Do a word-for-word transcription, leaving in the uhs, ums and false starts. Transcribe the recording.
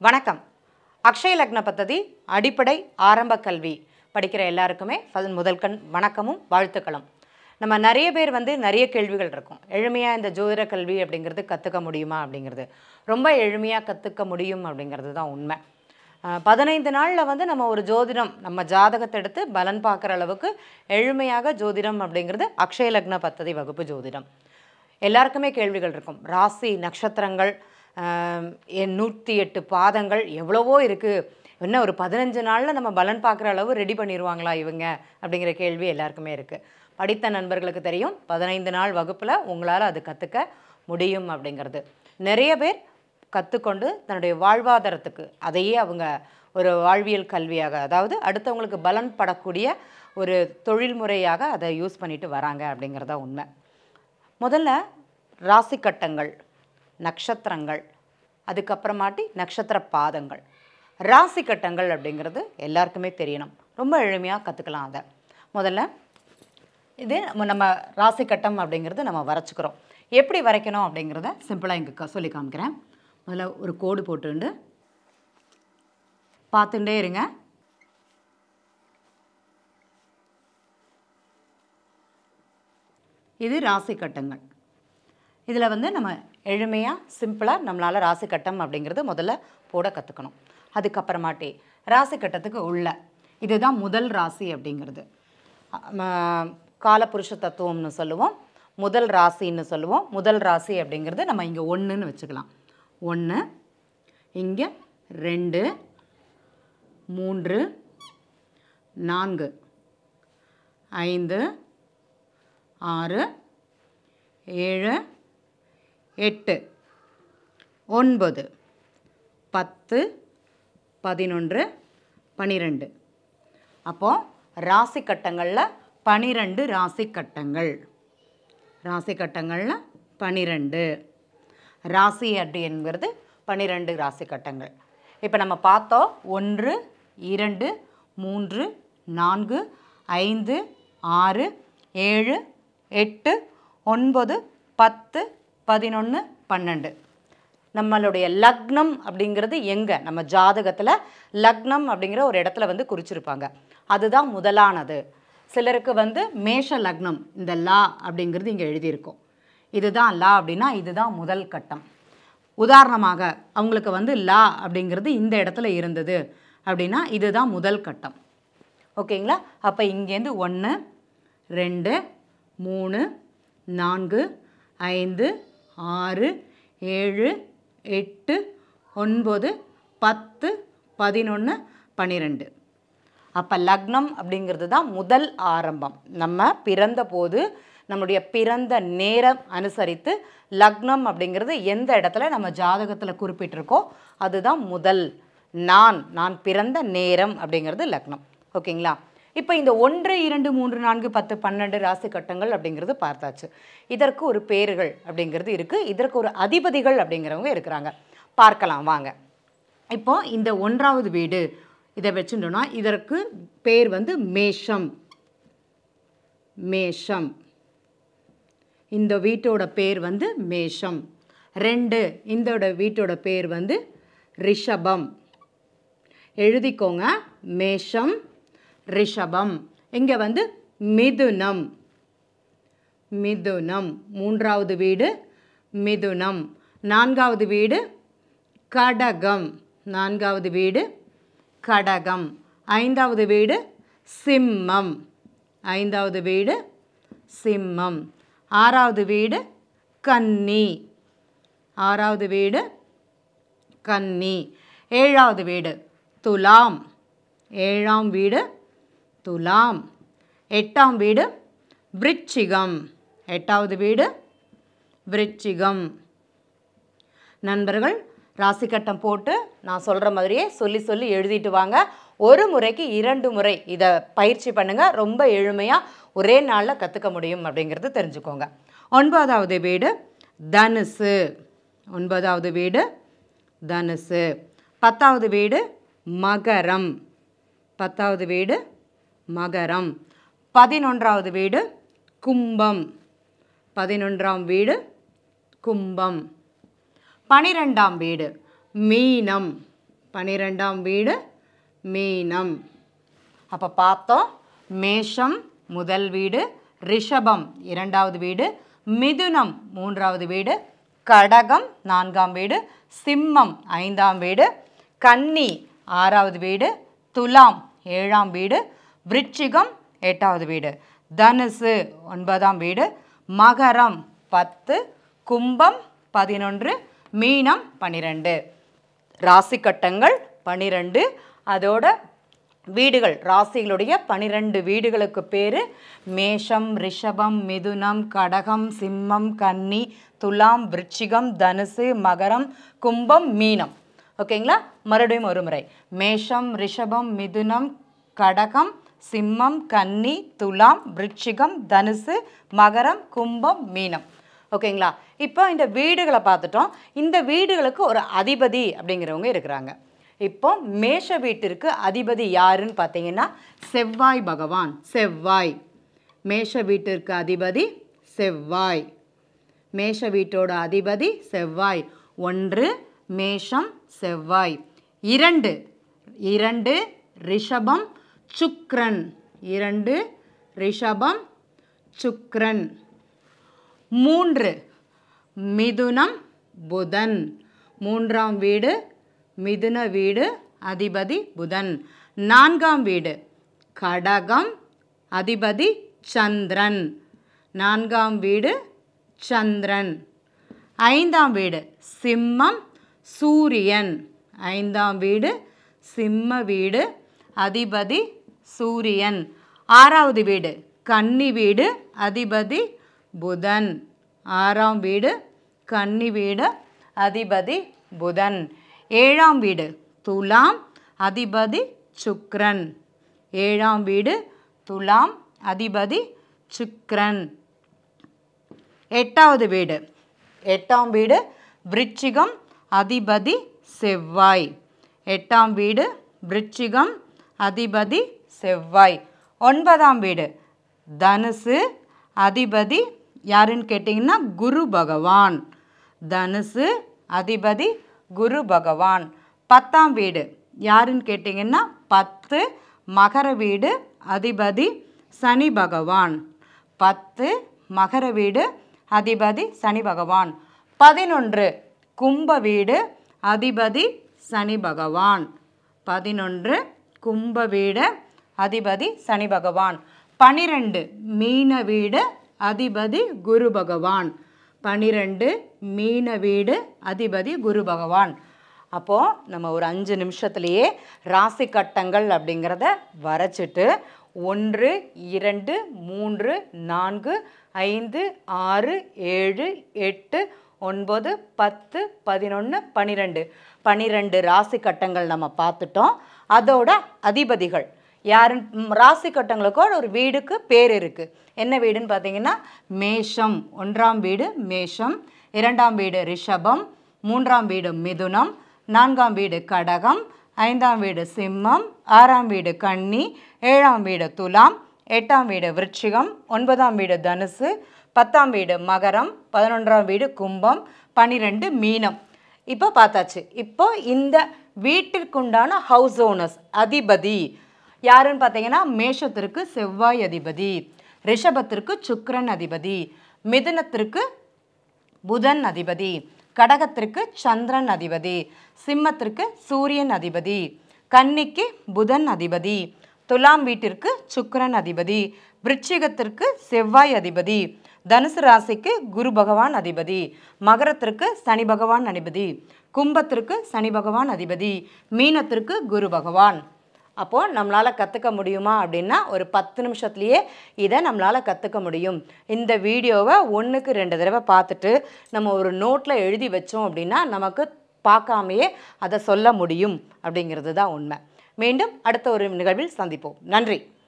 வணக்கம். அக்ஷய லக்ன பத்ததி அடிப்படை ஆரம்ப கல்வி படிக்கிற எல்லாருக்குமே முதல் கண் வணக்கமும் வாழ்த்துக்களும். நம்ம நிறைய பேர் வந்து நிறைய கேள்விகள் இருக்கும். எளிமையாக இந்த ஜோதிட கல்வி அப்படிங்கிறது கற்றுக்க முடியுமா அப்படிங்கிறது, ரொம்ப எளிமையாக கற்றுக்க முடியும் அப்படிங்கிறது தான் உண்மை. பதினைந்து நாளில் வந்து நம்ம ஒரு ஜோதிடம் நம்ம ஜாதகத்தை எடுத்து பலன் பார்க்குற அளவுக்கு எளிமையாக ஜோதிடம் அப்படிங்கிறது அக்ஷய லக்ன பத்ததி வகுப்பு ஜோதிடம். எல்லாருக்குமே கேள்விகள் இருக்கும். ராசி நட்சத்திரங்கள், என் நூற்றி எட்டு பாதங்கள் எவ்வளவோ இருக்குது, என்ன ஒரு பதினஞ்சு நாளில் நம்ம பலன் பார்க்குற அளவு ரெடி பண்ணிடுவாங்களா இவங்க அப்படிங்கிற கேள்வி எல்லாருக்குமே இருக்குது. படித்த நண்பர்களுக்கு தெரியும், பதினைந்து நாள் வகுப்பில் உங்களால் அது கற்றுக்க முடியும் அப்படிங்கிறது. நிறைய பேர் கற்றுக்கொண்டு தன்னுடைய வாழ்வாதாரத்துக்கு அதையே அவங்க ஒரு வாழ்வியல் கல்வியாக, அதாவது அடுத்தவங்களுக்கு பலன் படக்கூடிய ஒரு தொழில்முறையாக அதை யூஸ் பண்ணிட்டு வராங்க அப்படிங்கிறதா உண்மை. முதல்ல ராசி கட்டங்கள், நட்சத்திரங்கள், அதுக்கப்புறமாட்டி நட்சத்திர பாதங்கள். ராசி கட்டங்கள் அப்படிங்கிறது எல்லாருக்குமே தெரியணும், ரொம்ப எளிமையாக கற்றுக்கலாம். அதை முதல்ல இது நம்ம ராசி கட்டம் அப்படிங்கிறது நம்ம வரைச்சிக்கிறோம். எப்படி வரைக்கணும் அப்படிங்கிறத சிம்பிளாக இங்கே சொல்லி காமிக்கிறேன். முதல்ல ஒரு கோடு போட்டுண்டு பார்த்துட்டே இருங்க. இது ராசி கட்டங்கள். இதில் வந்து நம்ம எளிமையாக சிம்பிளாக நம்மளால் ராசி கட்டம் அப்படிங்கிறது முதல்ல போட கற்றுக்கணும். அதுக்கப்புறமாட்டி ராசி கட்டத்துக்கு உள்ள இதுதான் முதல் ராசி அப்படிங்கிறது. காலபுருஷ தத்துவம்னு சொல்லுவோம், முதல் ராசின்னு சொல்லுவோம். முதல் ராசி அப்படிங்கிறது நம்ம இங்கே ஒன்றுன்னு வச்சுக்கலாம். ஒன்று, இங்கே ரெண்டு, மூன்று, நான்கு, ஐந்து, ஆறு, ஏழு, எட்டு, ஒன்பது, பத்து, பதினொன்று, பன்னிரெண்டு. அப்போது ராசி கட்டங்களில் பன்னிரெண்டு ராசி கட்டங்கள். ராசி கட்டங்களில் பன்னிரெண்டு ராசி அப்படிங்கிறது பன்னிரெண்டு ராசி கட்டங்கள். இப்போ நம்ம பார்த்தோம், ஒன்று, இரண்டு, மூன்று, நான்கு, ஐந்து, ஆறு, ஏழு, எட்டு, ஒன்பது, பத்து, பதினொன்று, பன்னெண்டு. நம்மளுடைய லக்னம் அப்படிங்கிறது எங்கே, நம்ம ஜாதகத்தில் லக்னம் அப்படிங்கிற ஒரு இடத்துல வந்து குறிச்சிருப்பாங்க. அதுதான் முதலானது. சிலருக்கு வந்து மேஷ லக்னம், இந்த லா அப்படிங்கிறது இங்கே எழுதியிருக்கும். இதுதான் லா அப்படின்னா இதுதான் முதல் கட்டம். உதாரணமாக அவங்களுக்கு வந்து லா அப்படிங்கிறது இந்த இடத்துல இருந்தது அப்படின்னா இதுதான் முதல் கட்டம். ஓகேங்களா? அப்போ இங்கேருந்து ஒன்று, ரெண்டு, மூணு, நான்கு, ஐந்து, ஆறு, ஏழு, எட்டு, ஒன்பது, பத்து, பதினொன்று, பன்னிரெண்டு. அப்போ லக்னம் அப்படிங்கிறது தான் முதல் ஆரம்பம். நம்ம பிறந்த போது நம்முடைய பிறந்த நேரம் அனுசரித்து லக்னம் அப்படிங்கிறது எந்த இடத்துல நம்ம ஜாதகத்தில் குறிப்பிட்டிருக்கோ அதுதான் முதல். நான் நான் பிறந்த நேரம் அப்படிங்கிறது லக்னம். ஓகேங்களா? இப்போ இந்த ஒன்று, இரண்டு, மூன்று, நான்கு, பத்து, பன்னெண்டு ராசி கட்டங்கள் அப்படிங்கிறது பார்த்தாச்சு. இதற்கு ஒரு பேர்கள் அப்படிங்கிறது இருக்குது, இதற்கு ஒரு அதிபதிகள் அப்படிங்கிறவங்க இருக்கிறாங்க. பார்க்கலாம் வாங்க. இப்போ இந்த ஒன்றாவது வீடு இதை வச்சுட்டோன்னா இதற்கு பேர் வந்து மேஷம். மேஷம், இந்த வீட்டோட பேர் வந்து மேஷம். ரெண்டு, இந்த வீட்டோட பேர் வந்து ரிஷபம். எழுதிக்கோங்க, மேஷம், ரிஷபம். இங்கே வந்து மிதுனம். மிதுனம் மூன்றாவது வீடு மிதுனம். நான்காவது வீடு கடகம். நான்காவது வீடு கடகம். ஐந்தாவது வீடு சிம்மம். ஐந்தாவது வீடு சிம்மம். ஆறாவது வீடு கன்னி. ஆறாவது வீடு கன்னி. ஏழாவது வீடு துலாம். ஏழாம் வீடு துலாம். எட்டாம் வீடு விருச்சிகம். எட்டாவது வீடு விருச்சிகம். நண்பர்கள் ராசி கட்டம் போட்டு நான் சொல்கிற மாதிரியே சொல்லி சொல்லி எழுதிட்டு வாங்க. ஒரு முறைக்கு இரண்டு முறை இதை பயிற்சி பண்ணுங்கள். ரொம்ப எளிமையாக ஒரே நாளில் கற்றுக்க முடியும் அப்படிங்கிறது தெரிஞ்சுக்கோங்க. ஒன்பதாவது வீடு தனுசு. ஒன்பதாவது வீடு தனுசு. பத்தாவது வீடு மகரம். பத்தாவது வீடு மகரம். பதினொன்றாவது வீடு கும்பம். பதினொன்றாம் வீடு கும்பம். பனிரெண்டாம் வீடு மீனம். பன்னிரெண்டாம் வீடு மீனம். அப்போ பார்த்தோம், மேஷம் முதல் வீடு, ரிஷபம் இரண்டாவது வீடு, மிதுனம் மூன்றாவது வீடு, கடகம் நான்காம் வீடு, சிம்மம் ஐந்தாம் வீடு, கன்னி ஆறாவது வீடு, துலாம் ஏழாம் வீடு, விருச்சிகம் எட்டாவது வீடு, தனுசு ஒன்பதாம் வீடு, மகரம் பத்து, கும்பம் பதினொன்று, மீனம் பன்னிரெண்டு. ராசி கட்டங்கள் பன்னிரெண்டு, அதோட வீடுகள் ராசிகளுடைய பன்னிரெண்டு வீடுகளுக்கு பேர் மேஷம், ரிஷபம், மிதுனம், கடகம், சிம்மம், கன்னி, துலாம், விருச்சிகம், தனுசு, மகரம், கும்பம், மீனம். ஓகேங்களா? மறுபடியும் ஒரு முறை, மேஷம், ரிஷபம், மிதுனம், கடகம், சிம்மம், கன்னி, துலாம், விருச்சிகம், தனுசு, மகரம், கும்பம், மீனம். ஓகேங்களா? இப்போ இந்த வீடுகளை பார்த்துட்டோம். இந்த வீடுகளுக்கு ஒரு அதிபதி அப்படிங்கிறவங்க இருக்கிறாங்க. இப்போ மேஷ வீட்டிற்கு அதிபதி யாருன்னு பார்த்தீங்கன்னா செவ்வாய் பகவான். செவ்வாய் மேஷ வீட்டிற்கு அதிபதி செவ்வாய். மேஷ வீட்டோட அதிபதி செவ்வாய். ஒன்று மேஷம் செவ்வாய். இரண்டு இரண்டு ரிஷபம் சுக்கிரன். இரண்டு ரிஷபம் சுக்கிரன். மூன்று மிதுனம் புதன். மூன்றாம் வீடு மிதுன வீடு, அதிபதி புதன். நான்காம் வீடு கடகம், அதிபதி சந்திரன். நான்காம் வீடு சந்திரன். ஐந்தாம் வீடு சிம்மம் சூரியன். ஐந்தாம் வீடு சிம்ம வீடு, அதிபதி சூரியன். ஆறாவது வீடு கன்னி வீடு, அதிபதி புதன். ஆறாம் வீடு கன்னி வீடு, அதிபதி புதன். ஏழாம் வீடு துலாம், அதிபதி சுக்கிரன். ஏழாம் வீடு துலாம், அதிபதி சுக்கிரன். எட்டாவது வீடு எட்டாம் வீடு விருச்சிகம், அதிபதி செவ்வாய். எட்டாம் வீடு விருச்சிகம், அதிபதி செவ்வாய். ஒன்பதாம் வீடு தனுசு, அதிபதி யாருன்னு கேட்டிங்கன்னா குரு பகவான். தனுசு அதிபதி குரு பகவான். பத்தாம் வீடு யாருன்னு கேட்டிங்கன்னா பத்து மகர வீடு, அதிபதி சனி பகவான். பத்து மகர வீடு, அதிபதி சனி பகவான். பதினொன்று கும்ப வீடு, அதிபதி சனி பகவான். பதினொன்று கும்ப வீடு, அதிபதி சனி பகவான். பனிரெண்டு மீன வீடு, அதிபதி குரு பகவான். பனிரெண்டு மீன வீடு, அதிபதி குரு பகவான். அப்போது நம்ம ஒரு அஞ்சு நிமிஷத்துலேயே ராசி கட்டங்கள் அப்படிங்கிறத வரைச்சிட்டு ஒன்று இரண்டு மூன்று நான்கு ஐந்து ஆறு ஏழு எட்டு ஒன்பது பத்து பதினொன்று பன்னிரெண்டு பன்னிரெண்டு ராசி கட்டங்கள் நம்ம பார்த்துட்டோம். அதோட அதிபதிகள் யாருன்னு ராசி கட்டங்களுக்கோ ஒரு வீடுக்கு பேர் இருக்குது. என்ன வீடுன்னு பார்த்தீங்கன்னா மேஷம். ஒன்றாம் வீடு மேஷம், இரண்டாம் வீடு ரிஷபம், மூன்றாம் வீடு மிதுனம், நான்காம் வீடு கடகம், ஐந்தாம் வீடு சிம்மம், ஆறாம் வீடு கன்னி, ஏழாம் வீடு துலாம், எட்டாம் வீடு விருச்சிகம், ஒன்பதாம் வீடு தனுசு, பத்தாம் வீடு மகரம், பதினொன்றாம் வீடு கும்பம், பன்னிரெண்டு மீனம். இப்போ பார்த்தாச்சு. இப்போ இந்த வீட்டிற்குண்டான ஹவுஸ் ஓனர்ஸ் அதிபதி யாருன்னு பார்த்தீங்கன்னா மேஷத்திற்கு செவ்வாய் அதிபதி, ரிஷபத்திற்கு சுக்கிரன் அதிபதி, மிதுனத்திற்கு புதன் அதிபதி, கடகத்திற்கு சந்திரன் அதிபதி, சிம்மத்திற்கு சூரியன் அதிபதி, கன்னிக்கு புதன் அதிபதி, துலாம் வீட்டிற்கு சுக்கிரன் அதிபதி, விருச்சிகத்திற்கு செவ்வாய் அதிபதி, தனுசு ராசிக்கு குரு பகவான் அதிபதி, மகரத்திற்கு சனி பகவான் அதிபதி, கும்பத்திற்கு சனி பகவான் அதிபதி, மீனத்திற்கு குரு பகவான். அப்போது நம்மளால் கற்றுக்க முடியுமா அப்படின்னா ஒரு பத்து நிமிஷத்துலேயே இதை நம்மளால் கற்றுக்க முடியும். இந்த வீடியோவை ஒன்றுக்கு ரெண்டு தடவை பார்த்துட்டு நம்ம ஒரு நோட்டில் எழுதி வச்சோம் அப்படின்னா நமக்கு பார்க்காமையே அதை சொல்ல முடியும் அப்படிங்கிறது தான் உண்மை. மீண்டும் அடுத்த ஒரு நிகழ்வில் சந்திப்போம். நன்றி.